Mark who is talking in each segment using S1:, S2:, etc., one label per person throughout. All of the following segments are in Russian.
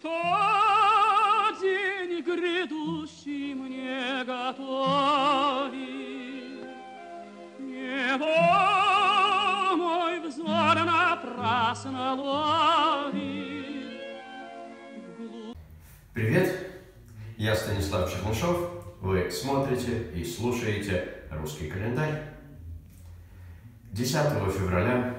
S1: Кто день грядущий мне готовит? Небо мой взор напрасно ловит.
S2: Привет, я Станислав Чернышов. Вы смотрите и слушаете «Русский календарь». 10 февраля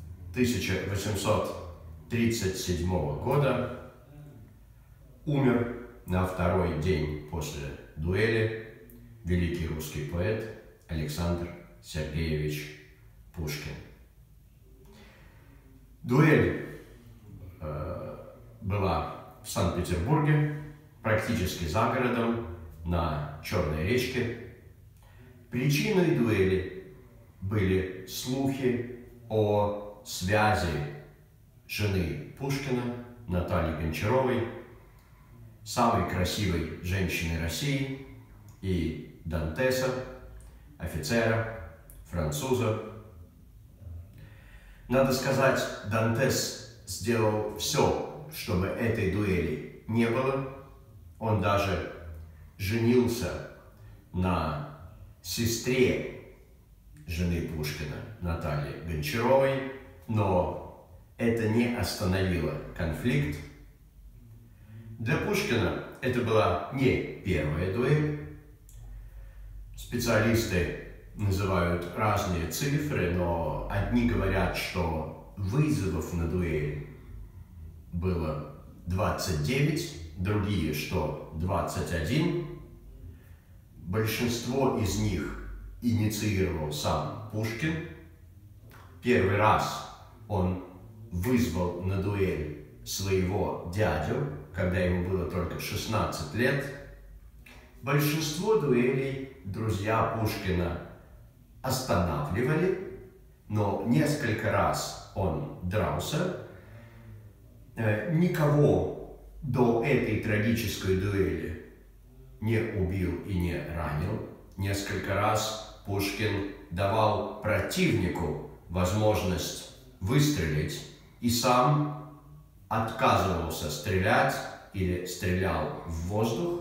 S2: 1837 года умер на второй день после дуэли великий русский поэт Александр Сергеевич Пушкин. Дуэль была в Санкт-Петербурге, практически за городом, на Черной речке. Причиной дуэли были слухи о связи жены Пушкина, Натальи Гончаровой, самой красивой женщины России, и Дантеса, офицера, француза. Надо сказать, Дантес сделал все, чтобы этой дуэли не было. Он даже женился на сестре жены Пушкина, Натальи Гончаровой, но это не остановило конфликт. Для Пушкина это была не первая дуэль. Специалисты называют разные цифры, но одни говорят, что вызовов на дуэль было 29, другие, что 21. Большинство из них инициировал сам Пушкин. Первый раз он вызвал на дуэль своего дядю, когда ему было только 16 лет. Большинство дуэлей друзья Пушкина останавливали, но несколько раз он дрался. Никого до этой трагической дуэли не убил и не ранил. Несколько раз Пушкин давал противнику возможность выстрелить и сам отказывался стрелять или стрелял в воздух.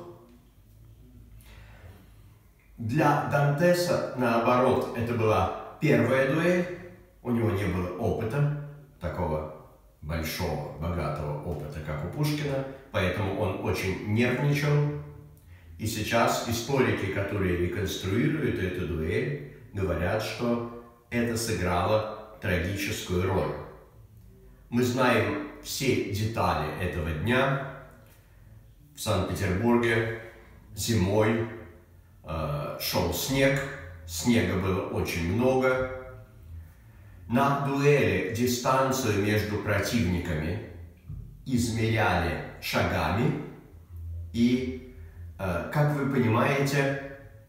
S2: Для Дантеса, наоборот, это была первая дуэль. У него не было опыта, такого большого, богатого опыта, как у Пушкина, поэтому он очень нервничал. И сейчас историки, которые реконструируют эту дуэль, говорят, что это сыграло трагическую роль. Мы знаем все детали этого дня. В Санкт-Петербурге зимой шел снег, снега было очень много. На дуэли дистанцию между противниками измеряли шагами, и, как вы понимаете,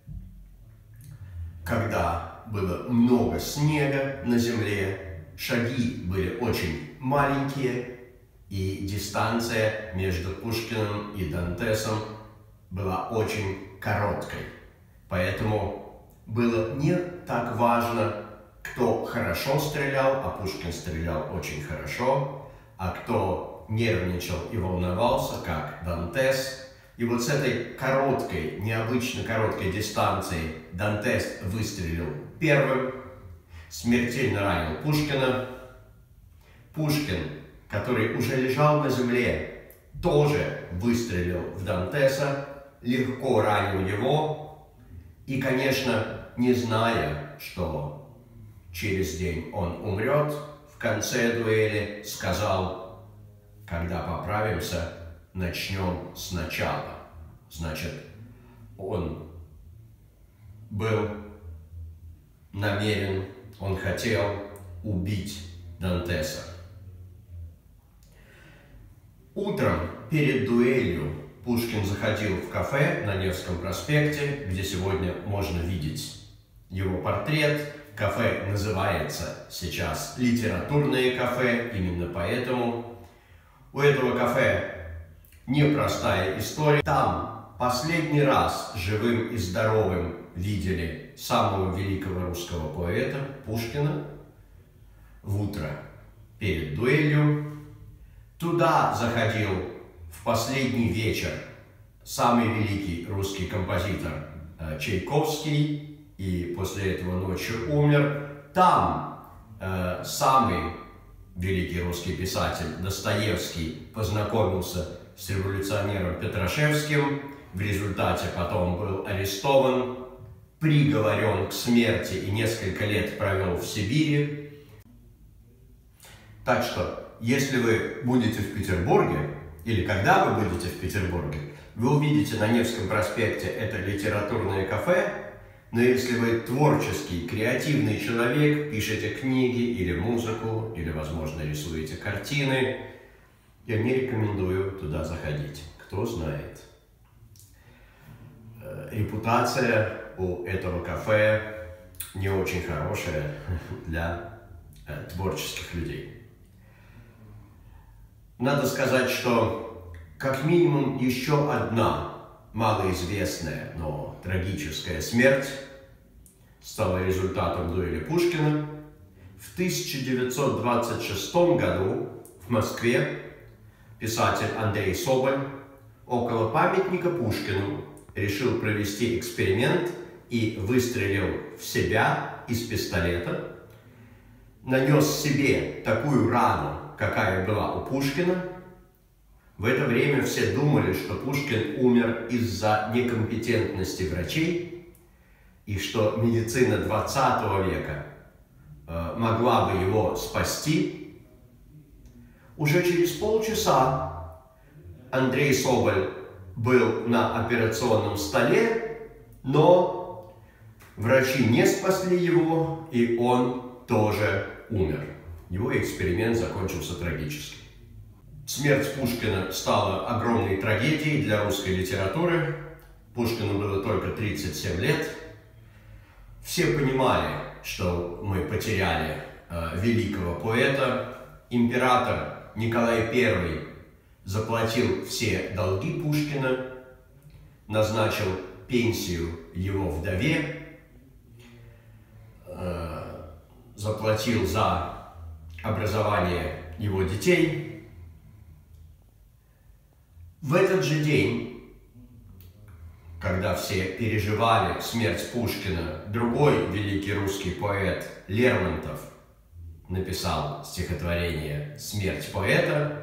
S2: когда было много снега на земле, шаги были очень маленькие, и дистанция между Пушкиным и Дантесом была очень короткой. Поэтому было не так важно, кто хорошо стрелял, а Пушкин стрелял очень хорошо, а кто нервничал и волновался, как Дантес. И вот с этой короткой, необычно короткой дистанции Дантес выстрелил первым, смертельно ранил Пушкина. Пушкин, который уже лежал на земле, тоже выстрелил в Дантеса, легко ранил его. И, конечно, не зная, что через день он умрет, в конце дуэли сказал: когда поправимся, начнем сначала. Значит, он был намерен, он хотел убить Дантеса. Утром перед дуэлью Пушкин заходил в кафе на Невском проспекте, где сегодня можно видеть его портрет. Кафе называется сейчас «Литературное кафе», именно поэтому. У этого кафе непростая история. Там последний раз живым и здоровым видели самого великого русского поэта Пушкина в утро перед дуэлью. Туда заходил в последний вечер самый великий русский композитор Чайковский, и после этого ночью умер. Там самый великий русский писатель Достоевский познакомился с революционером Петрашевским, в результате потом был арестован, приговорен к смерти и несколько лет провел в Сибири. Так что, если вы будете в Петербурге, или когда вы будете в Петербурге, вы увидите на Невском проспекте это литературное кафе, но если вы творческий, креативный человек, пишете книги или музыку, или, возможно, рисуете картины, я не рекомендую туда заходить. Кто знает. Репутация у этого кафе не очень хорошая для творческих людей. Надо сказать, что как минимум еще одна малоизвестная, но трагическая смерть стала результатом дуэли Пушкина. В 1926 году в Москве писатель Андрей Соболь около памятника Пушкину решил провести эксперимент и выстрелил в себя из пистолета, нанес себе такую рану, какая была у Пушкина. В это время все думали, что Пушкин умер из-за некомпетентности врачей, и что медицина 20 века могла бы его спасти. Уже через полчаса Андрей Соболь был на операционном столе, но врачи не спасли его, и он тоже умер. Его эксперимент закончился трагически. Смерть Пушкина стала огромной трагедией для русской литературы. Пушкину было только 37 лет. Все понимали, что мы потеряли великого поэта. Император Николай I заплатил все долги Пушкина, назначил пенсию его вдове, заплатил за образование его детей. В этот же день, когда все переживали смерть Пушкина, другой великий русский поэт Лермонтов написал стихотворение «Смерть поэта».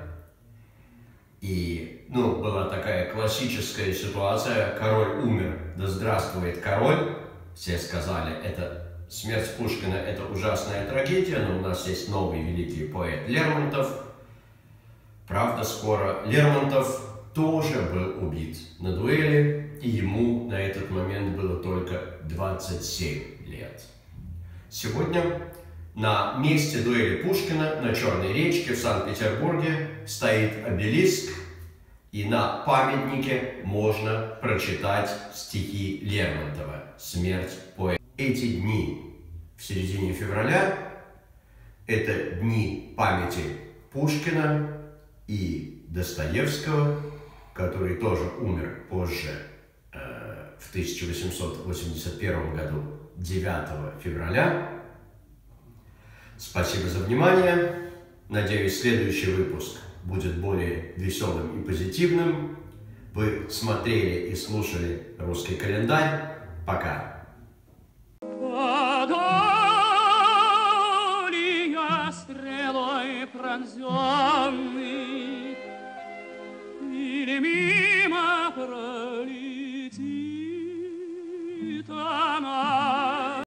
S2: И, была такая классическая ситуация: король умер, да здравствует король. Все сказали, это смерть Пушкина, это ужасная трагедия, но у нас есть новый великий поэт Лермонтов. Правда, скоро Лермонтов тоже был убит на дуэли, и ему на этот момент было только 27 лет. Сегодня на месте дуэли Пушкина на Черной речке в Санкт-Петербурге стоит обелиск, и на памятнике можно прочитать стихи Лермонтова «Смерть поэта». Эти дни в середине февраля – это дни памяти Пушкина и Достоевского, который тоже умер позже, в 1881 году, 9 февраля. Спасибо за внимание. Надеюсь, следующий выпуск будет более веселым и позитивным. Вы смотрели и слушали «Русский календарь». Пока!
S1: Подали я стрелой пронзенный, или мимо